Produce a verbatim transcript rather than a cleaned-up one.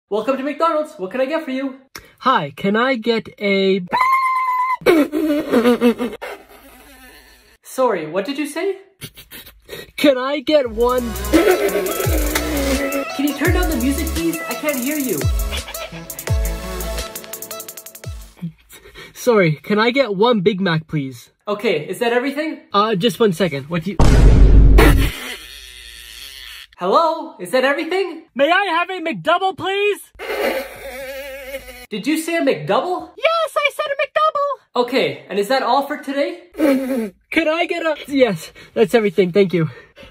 Welcome to McDonald's. What can I get for you? Hi, can I get a... Sorry, what did you say? Can I get one... Can you turn down the music, please? I can't hear you. Sorry, can I get one Big Mac, please? Okay, is that everything? Uh, just one second. What do you... Hello? Is that everything? May I have a McDouble, please? Did you say a McDouble? Yes, I said a McDouble! Okay, and is that all for today? Can I get a... Yes, that's everything. Thank you.